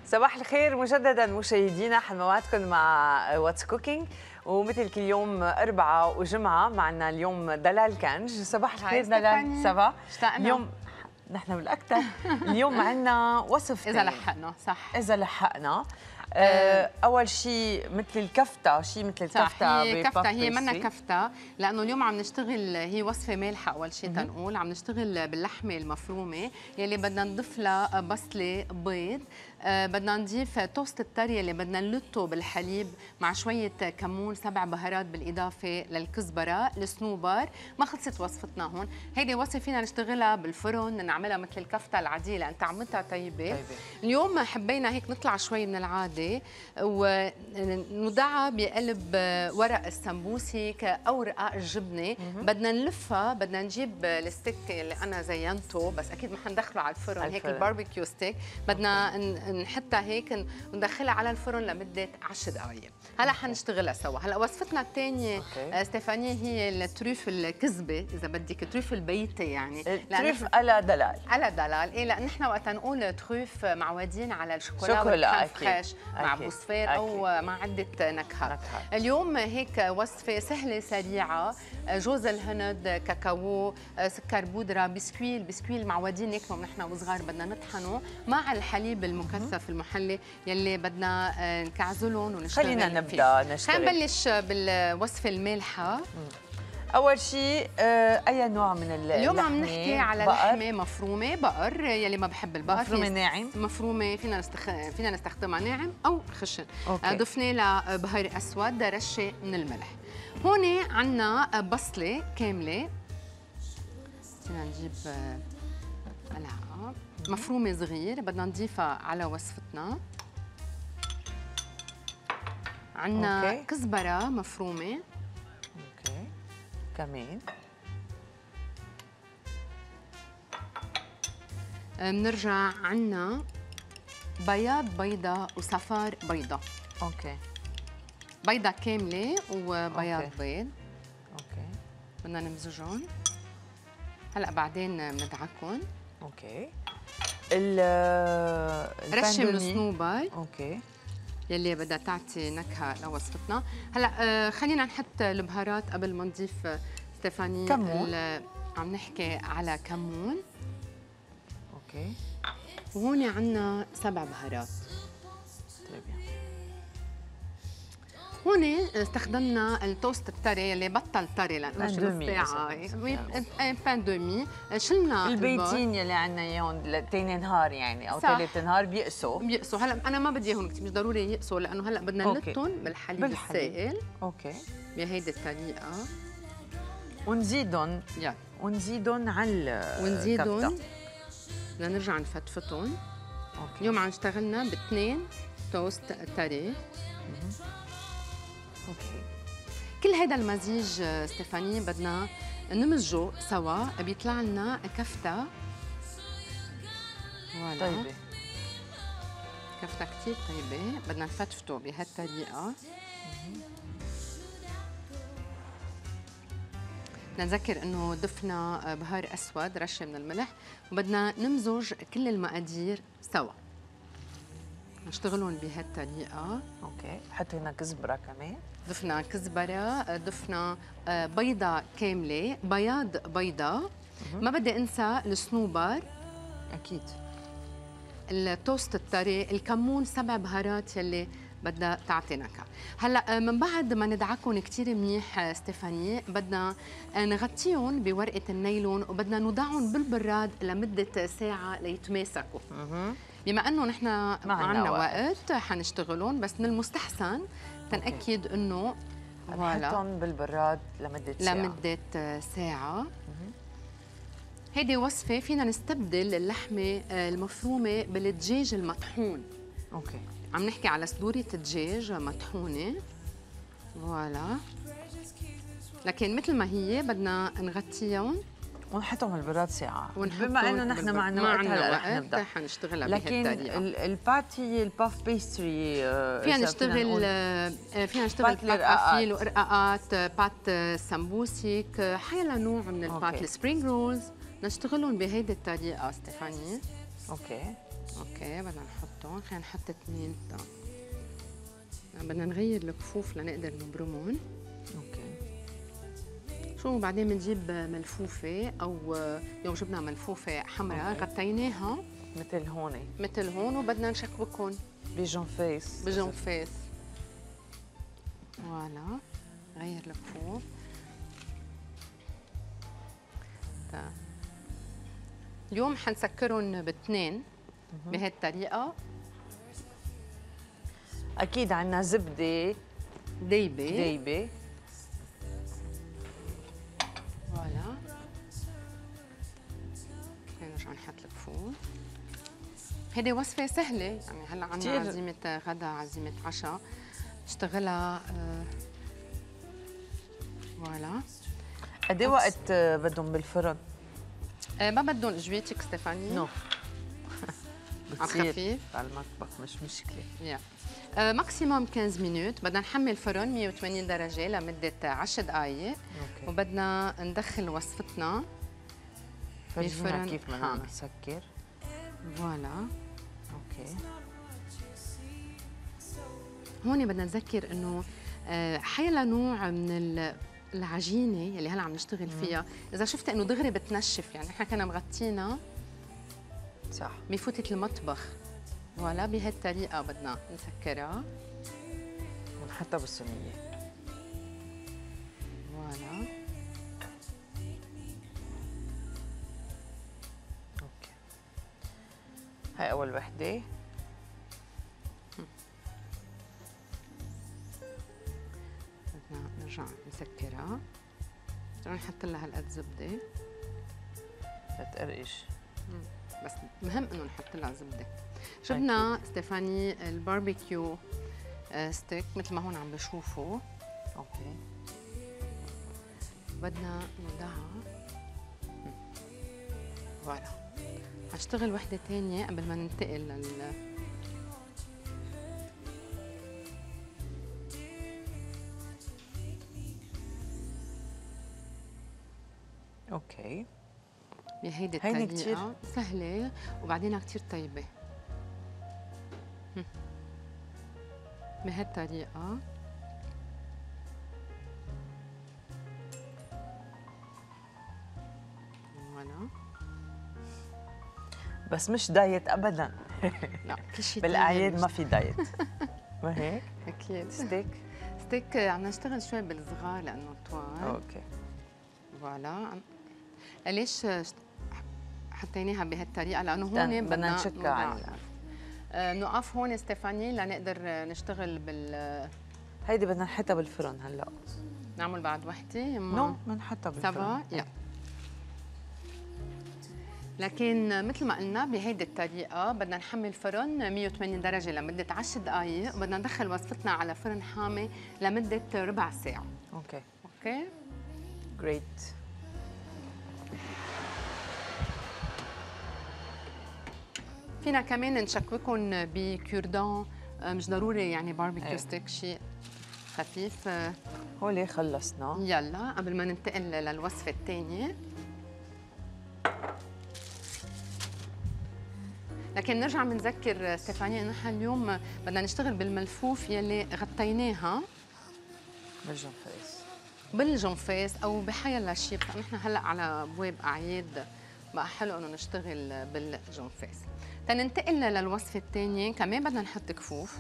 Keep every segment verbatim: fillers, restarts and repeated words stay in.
صباح الخير مجددا مشاهدينا، حنوعدكم مع واتس كوكينج، ومثل كل يوم أربعة وجمعة معنا اليوم دلال كنج. صباح الخير دلال. سبا اشتقنا اليوم نحن بالأكثر. اليوم عندنا وصف إذا لحقنا صح إذا لحقنا. أه أول شيء مثل الكفتة، شيء مثل الكفتة. هي كفتة، هي منا كفتة لأنه اليوم عم نشتغل، هي وصفة مالحة أول شيء تنقول. عم نشتغل باللحمة المفرومة يلي بدنا نضيف لها بصلة بيض، أه بدنا نضيف توست الطري اللي بدنا نلطه بالحليب مع شوية كمون، سبع بهارات بالإضافة للكزبرة، الصنوبر. ما خلصت وصفتنا هون، هيدي وصفة فينا نشتغلها بالفرن، نعملها مثل الكفتة العادية لأن طعمتها طيبة. طيبة. اليوم حبينا هيك نطلع شوي من العادة ونوضعها بقلب ورق السمبوسك أو رقاق الجبنة. بدنا نلفها، بدنا نجيب الستيك اللي أنا زينته، بس أكيد ما حندخله على الفرن، الفرن. هيك الباربيكيو ستيك بدنا نحطها هيك وندخلها على الفرن لمدة عشر دقائق. هلا حنشتغلها سوا. هلا وصفتنا الثانية ستيفاني هي التروف الكذبة، إذا بدك تروف البيتي، يعني تروف على دلال. على دلال، إيه، لأن نحن وقت نقول تروف معودين على الشوكولا والكريم فريش مع بوصفير أو مع عدة نكهات. اليوم هيك وصفة سهلة سريعة، جوز الهند، كاكاو، سكر بودرة، بسكوي. البسكوي المعودين ناكلهم نحن وصغار بدنا نطحنه مع الحليب المكثف المحلي يلي بدنا نكعزلهم ونشتغل. خلينا نبدا نشتغل. خلينا نبلش بالوصفة المالحة. أول شيء أي نوع من اللحمة؟ اليوم عم نحكي على بقر. لحمة مفرومة بقر، يلي ما بحب البقر مفرومة ناعم. مفرومة فينا نستخ... فينا نستخدمها ناعم أو خشن. أوكي. ضفنا لها بهار أسود، رشة من الملح. هون عنا بصلة كاملة، فينا نجيب ملعقة مفرومة صغير بدنا نضيفها على وصفتنا. عنا أوكي. كزبرة مفرومة. اوكي كمان. بنرجع عنا بياض بيضة وصفار بيضة. اوكي. بيضة كاملة وبياض أوكي. بيض. اوكي. بدنا نمزجهم. هلا بعدين بندعكهم. اوكي. رشة من الصنوبر. اوكي. يلي بدها تعطي نكهه لوصفتنا. هلا آه خلينا نحط البهارات قبل ما نضيف ستيفاني. كمون. عم نحكي على كمون. اوكي. وهون عندنا سبع بهارات. طيب. هون استخدمنا التوست الطري اللي بطل طري لانه شي نص ساعه. ان بان دومي. شلنا البيتين يلي عندنا اياهم ثاني نهار يعني او ثالث نهار بيقسوا بيقسوا. هلا انا ما بدي اياهم كثير، مش ضروري يقسوا لانه هلا بدنا نلطهم بالحليب, بالحليب السائل. اوكي. بهيدي الطريقه ونزيدهم يلا ونزيدهم على ونزيدهم بدنا نرجع نفتفتهم. اوكي. اليوم عم اشتغلنا باثنين توست طري. اوكي. كل هذا المزيج ستيفاني بدنا نمزجه سوا، بيطلع لنا كفتة. فوالا. طيبة. كفتة كثير طيبة، بدنا نفتفته بهالطريقة. بدنا نذكر انه ضفنا بهار اسود، رشة من الملح، وبدنا نمزج كل المقادير سوا. نشتغلهم بهالطريقة. اوكي. حطينا كزبرة كمان. ضفنا كزبرة، ضفنا بيضة كاملة، بياض بيضة. ما بدي انسى الصنوبر اكيد، التوست الطري، الكمون، سبع بهارات يلي بدها تعطي نكهه. هلا من بعد ما ندعكهم كثير منيح ستيفاني بدنا نغطيهم بورقه النايلون وبدنا نوضعهم بالبراد لمده ساعه ليتماسكوا. بما انه نحن ما عندنا وقت حنشتغلهم، بس من المستحسن تنأكد انه نحطهم بالبراد لمده ساعه لمده ساعه. هيدي وصفه فينا نستبدل اللحمه المفرومه بالدجاج المطحون. اوكي. عم نحكي على صدورة دجاج مطحونة. فوالا. لكن مثل ما هي بدنا نغطيهم ونحطهم بالبراد ساعة. بما انه نحن ما عندنا وقت هلا رح نبدا حنشتغلها بهالطريقة. لكن البات هي الباف بيستري فينا نشتغل فينا نشتغل بات افيل ورقاقات، بات سمبوسك، حيلا نوع من البات. السبرينج رولز نشتغلهم بهيدي الطريقة ستيفاني. اوكي اوكي بدنا نحطهم، خلينا نحط اثنين تا بدنا نغير الكفوف لنقدر نبرمهم. اوكي شو بعدين بنجيب ملفوفه او يوم جبنا ملفوفه حمراء غطيناها مثل هون مثل هون وبدنا نشكبكهم بجنفيس بجنفاس. فوالا غير الكفوف. طيب اليوم حنسكرهم باثنين بهي الطريقه. اكيد عندنا زبده دايبه دايبه. فوالا نرجع نحط الكفوف. هيدي وصفه سهله يعني هلا عندنا عزيمه غدا عزيمه عشاء نشتغلها. آه فوالا. قد ايه وقت بدهم بالفرن؟ آه ما بدهم جويتك ستيفاني؟ نو على خفيف على المطبخ مش مشكله. يا آه ماكسيموم خمسة مينوت. بدنا نحمل الفرن مية وثمانين درجه لمده عشر دقائق وبدنا ندخل وصفتنا بالفرن. كيف بدنا نسكر؟ فوالا اوكي. هون بدنا نذكر انه حيلا نوع من العجينه اللي هلا عم نشتغل فيها اذا شفت انه دغري بتنشف، يعني نحن كنا مغطينا صح بفوتة المطبخ. ولا بهالطريقه بدنا نسكرها ونحطها بالصينيه. فوالا اوكي. هاي اول وحده. بدنا نرجع نسكرها. بدنا نحط لها هالقد زبده لتقرقش. بس مهم انه نحط لها زبده. جبنا ستيفاني الباربيكيو ستيك مثل ما هون عم بشوفوا. اوكي. بدنا نوضعها. فوالا. هشتغل وحده ثانيه قبل ما ننتقل لل اوكي. بهيدي الطريقه سهله وبعدين كثير طيبه. بهالطريقه فوالا. بس مش دايت ابدا. لا كل شيء بالاعياد ما في دايت. ما هيك؟ اكيد. ستيك ستيك عم نشتغل شوي بالصغار لانه طوال. اوكي. فوالا. ليش حطيناها بهالطريقه؟ لانه هون بدنا نشكها على نوقف هون ستيفاني لنقدر نشتغل بال هيدي بدنا نحطها بالفرن هلا. نعمل بعد وحده يما؟ نو بنحطها بالفرن. سبا يا. لكن مثل ما قلنا بهيدي الطريقه بدنا نحمل الفرن مية وثمانين درجه لمده عشر دقائق وبدنا ندخل وصفتنا على فرن حامي لمده ربع ساعه. اوكي. اوكي جريت. فينا كمان نشكوكم بكوردون، مش ضروري يعني باربيكيو ستيك، شيء خفيف. هولي خلصنا. يلا قبل ما ننتقل للوصفه الثانيه. لكن نرجع بنذكر ستيفاني انه نحن اليوم بدنا نشتغل بالملفوف يلي غطيناها بالجنفاس بالجنفاس او بحيلا شيء. نحن هلا على ابواب اعياد بقى حلو انه نشتغل بالجنفاس. تننتقل للوصفه الثانيه كمان بدنا نحط كفوف.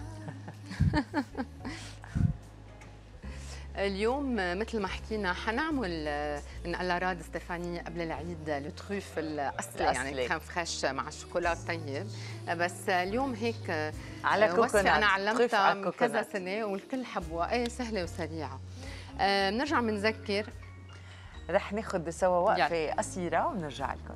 اليوم مثل ما حكينا حنعمل نقلاراد ستيفاني قبل العيد التروف الاصلي يعني كريم فريش مع الشوكولا طيب. بس اليوم هيك على كوكونات انا علمتها من كذا سنه والكل حبوها. ايه سهله وسريعه. بنرجع بنذكر رح ناخذ سوا وقفه قصيره ونرجع لكم.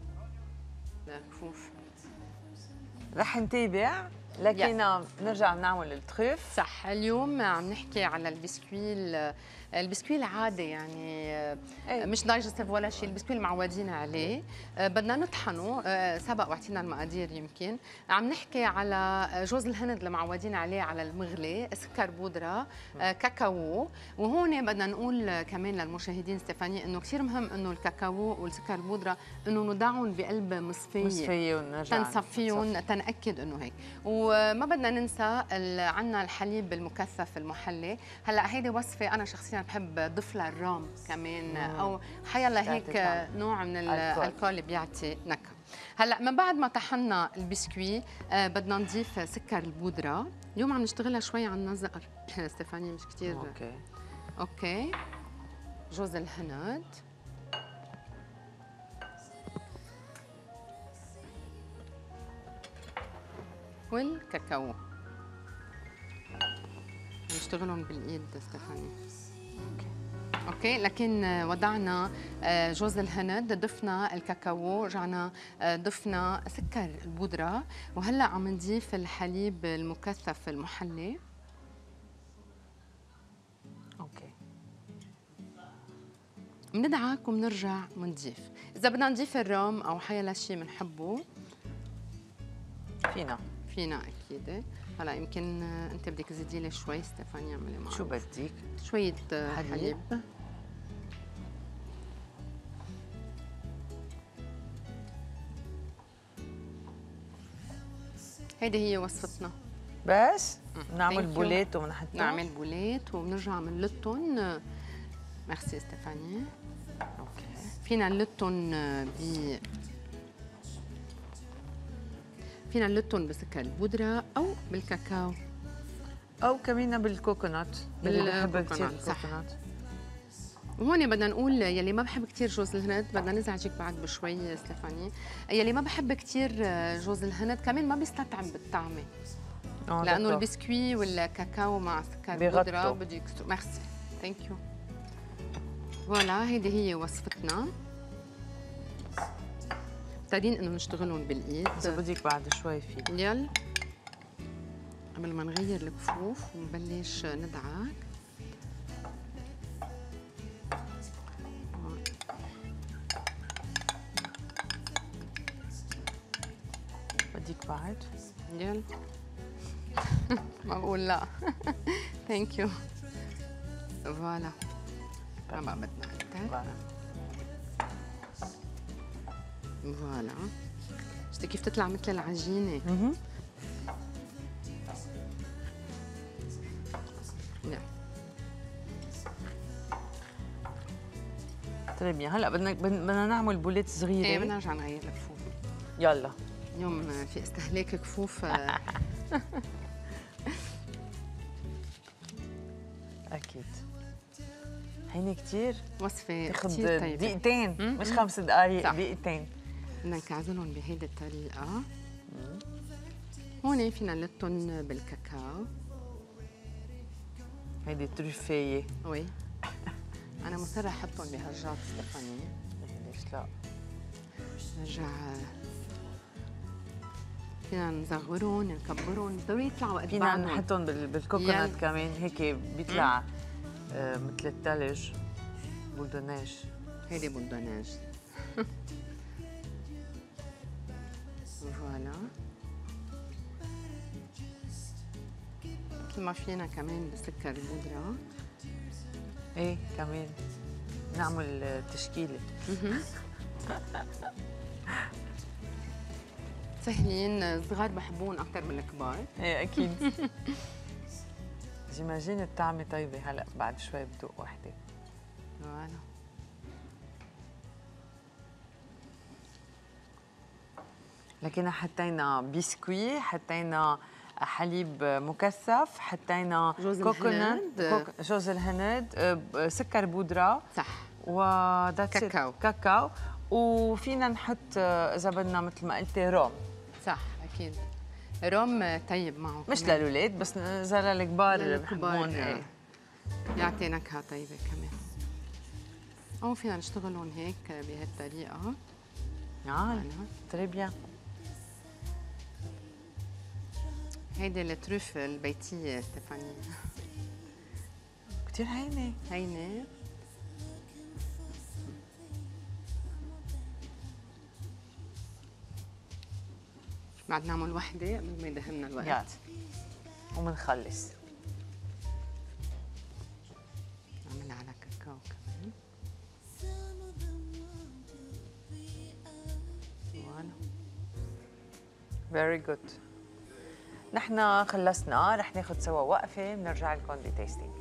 كفوف رح نتابع لكن نرجع نعمل التخوف. صح. اليوم عم نحكي على البسكوي البسكوي العادي يعني أي. مش دايجستيف ولا شيء، البسكوي اللي معودين عليه بدنا نطحنه. سبق واعطينا المقادير يمكن. عم نحكي على جوز الهند اللي معودين عليه على المغلي، سكر بودره، كاكاو. وهون بدنا نقول كمان للمشاهدين ستيفاني انه كثير مهم انه الكاكاو والسكر البودره انه نضعهم بقلب مصفيه مصفيه ونرجع تنصفيهم تنأكد انه هيك. وما بدنا ننسى عندنا الحليب المكثف المحلي. هلا هيدي وصفه انا شخصيا بحب ضيف لها الرام كمان مم. او حيلا هيك نوع من الالكول بيعطي نكهه. هلا من بعد ما طحنا البسكوي آه بدنا نضيف سكر البودره. اليوم عم نشتغلها شوي على النظر ستيفاني، مش كثير. اوكي اوكي. جوز الهند والكاكاو نشتغلهم بالايد ستيفاني. اوكي اوكي. لكن وضعنا جوز الهند، ضفنا الكاكاو، رجعنا ضفنا سكر البودره، وهلا عم نضيف الحليب المكثف المحلي. اوكي. بندعك وبنرجع بنضيف. اذا بدنا نضيف الرام او حيلا شيء بنحبه فينا فينا اكيد. هلا يمكن انت بدك تزيدي لي شوي ستيفاني، اعملي معي شو بدك؟ شويه حليب, حليب. هيدي هي وصفتنا بس بنعمل بوليت وبنحطهم. نعمل بوليت وبنرجع بنلطهم. ميرسي ستيفاني. اوكي. فينا نلطهم ب فينا نلطهم بسكر البودره او بالكاكاو او كمان بالكوكونات اللي بحب كثير الكوكونات. وهون بدنا نقول يلي ما بحب كثير جوز الهند، بدنا نزعجك بعد بشوي ستيفاني، يلي ما بحب كثير جوز الهند كمان ما بيستطعم بالطعمه، لانه البسكوي والكاكاو مع سكر البودره بده يكسروا. ميرسي ثانك يو. فوالا هيدي هي وصفتنا. محتاجين انه نشتغلهم بالايد. اذا بدك بعد شوي في يلا قبل ما نغير الكفوف ونبلش ندعك. بدك بعد؟ يلا ما بقول لا. ثانك يو. فوالا ما بقى بدنا اكثر. فوالا. شفتي كيف تطلع مثل العجينه؟ اها. طيب بيان. هلا بدنا بدنا نعمل بوليت صغيره. ايه بدنا نرجع نغير الكفوف. يلا. اليوم في استهلاك كفوف. اكيد. هيني كثير وصفه تاخذ كثير طيبه. دقيقتين مش خمس دقائق، دقيقتين. بدنا نكعزلهم بهيدي الطريقه. هون فينا نلطهم بالكاكاو. هيدي تروفيه. وي. أنا مصرة أحطهم بهالجات ستيفاني. ليش لا؟ نرجع فينا نصغرهم نكبرهم، ضروري يطلعوا قد فينا نحطهم بالكوكونات كمان، هيك بيطلع آه مثل الثلج. بولدوناج. هيدي بولدوناج. فوالا. مثل ما فينا كمان بسكر البودرة. ايه كمان نعمل تشكيله. سهلين، الصغار بحبون اكثر من الكبار. ايه اكيد. جيماجين الطعمه طيبه. هلا بعد شوي بدوق وحده. فوالا. لكن حطينا بسكوي، حطينا حليب مكثف، حطينا جوز كوكونات، الهند، جوز الهند، سكر بودره، صح، كاكاو كاكاو. وفينا نحط اذا بدنا مثل ما قلتي روم. صح اكيد. روم طيب معه مش للاولاد بس اذا للكبار بحبون. ايه بيعطي نكهه طيبه كمان. او فينا نشتغلهم هيك بهالطريقه. اه تري بيان. هيدي التروف البيتيه ستيفاني. كثير هينه هينه. بعد نعمل وحده قبل ما يدهمنا الوقت. يلا ومنخلص. عملنا على كاكاو كمان. فيري جود. نحن خلصنا، رح ناخذ سوا وقفه، بنرجع لكم بتيستينج.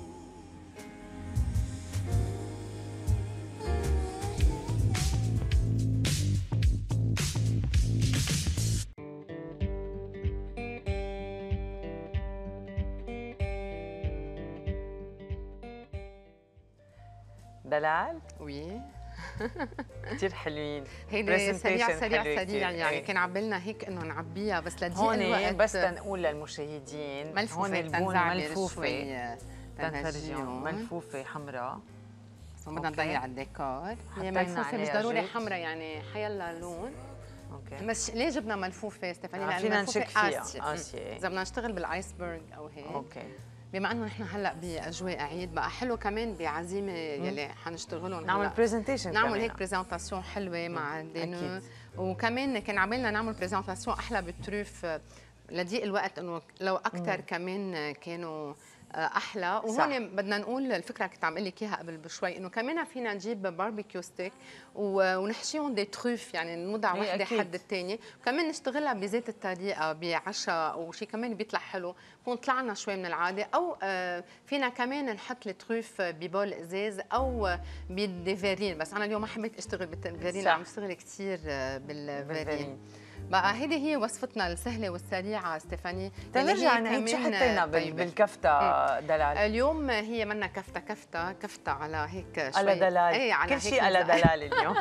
دلال؟ وي كثير حلوين. هيدي سريع سريع حلوة سريع كتير. يعني ايه. كان عبالنا هيك انه نعبيها بس لضيق هون الوقت بس تنقول للمشاهدين ملفوفة هون البون تنزعبر ملفوفة شوي تنفرجيهم ملفوفة حمراء. بس بدنا نضيع الديكور. هي حطينا ملفوفة مش عليها ضروري جيت. حمراء يعني حيلا لون. اوكي. بس ليه جبنا ملفوفة ستيفاني؟ آه، لأن فينا ملفوفة نشك فيها قاسية. قاسية. إذا بدنا نشتغل بالايسبرغ أو هيك. اوكي. بما انه نحن هلا باجواء عيد بقى حلو كمان بعزيمه يلي حنشتغلهم نعمل برزنتيشن نعمل هيك برزنتاسيون حلوه مع الدينو. وكمان كان عملنا نعمل برزنتاسيون احلى بالتروف لضيق الوقت انه لو اكثر كمان كانوا احلى. وهون بدنا نقول الفكره كنت عم اقول لك اياها قبل بشوي انه كمان فينا نجيب باربيكيو ستيك ونحشيهم دي تروف يعني نوضع وحده حد الثاني وكمان نشتغلها بزيت الطريقه بعشاء وشيء كمان بيطلع حلو بكون طلعنا شوي من العاده. او فينا كمان نحط التروف ببول ازاز او بالديفيرين بس انا اليوم ما حبيت اشتغل بالديفيرين عم اشتغل كثير بالفيرين. بقى هيدي هي وصفتنا السهله والسريعه ستيفاني. تنرجع نعيد شو حطينا بالكفته دلال؟ اليوم هي منا كفته كفته كفته على هيك شوي على دلال. ايه على كل شيء على دلال اليوم.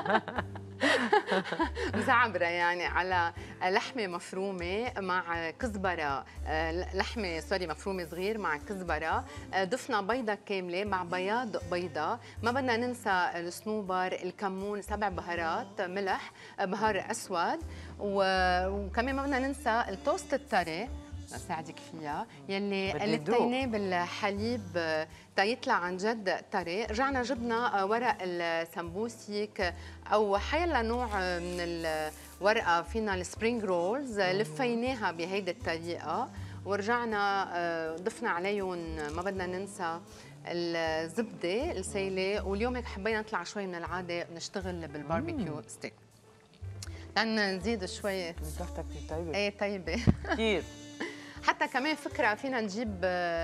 مزعبره يعني على لحمه مفرومه مع كزبره لحمه سوري مفرومه صغير مع كزبره ضفنا بيضه كامله مع بياض بيضه. ما بدنا ننسى الصنوبر الكمون سبع بهارات ملح بهار اسود وكمان ما بدنا ننسى التوست الطري ساعدك فيها يلي قلبتيناه بالحليب تيطلع عن جد طري. رجعنا جبنا ورق السمبوسيك او حيلا نوع من الورقه فينا السبرينج رولز لفيناها بهيدي الطريقه ورجعنا ضفنا عليهم ما بدنا ننسى الزبده السايله. واليوم هيك حبينا نطلع شوي من العاده نشتغل بالباربيكيو ستيك. لأن نزيد شوي كفتك كثير طيبه. ايه طيبه كثير. حتى كمان فكره فينا نجيب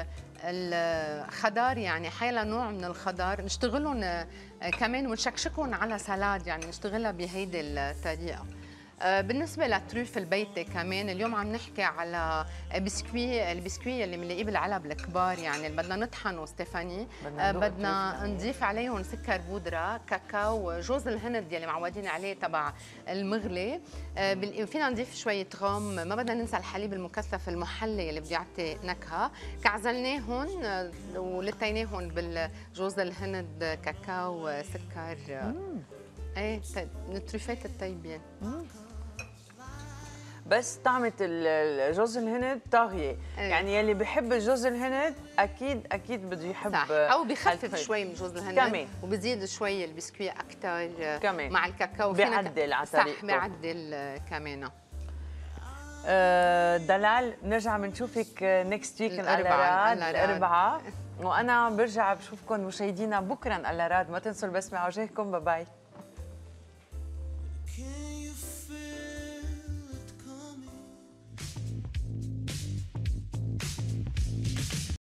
الخضار يعني حيلا نوع من الخضار نشتغلهم كمان ونشكشكهم على سلاد يعني نشتغلها بهيدي الطريقه. بالنسبه للتروف البيتي كمان اليوم عم نحكي على بسكوي البسكوي اللي بنلاقيه بالعلب الكبار يعني اللي بدنا نطحنه ستيفاني بدنا, بدنا نضيف عليهم سكر بودره كاكاو جوز الهند يلي معودين عليه تبع المغلي. فينا نضيف شويه غام ما بدنا ننسى الحليب المكثف المحلي اللي بده يعطي نكهه. كعزلناهم ولتيناهم بالجوز الهند كاكاو سكر ايه التروفات الطيبين. بس طعمة الجوز الهند طاغية. أيه. يعني يلي بحب الجوز الهند أكيد أكيد بده يحب صح. أو بخفف شوي من جوز الهند كمان وبزيد شوي البسكويت أكثر كمان مع الكاكاو بيعدل على طريقته. صح بيعدل كمان. أه دلال نرجع بنشوفك نكست ويك الألاراد الأربعاء وأنا برجع بشوفكم مشاهدينا بكرة الألاراد. ما تنسوا البسمة على وجهكم. باي باي.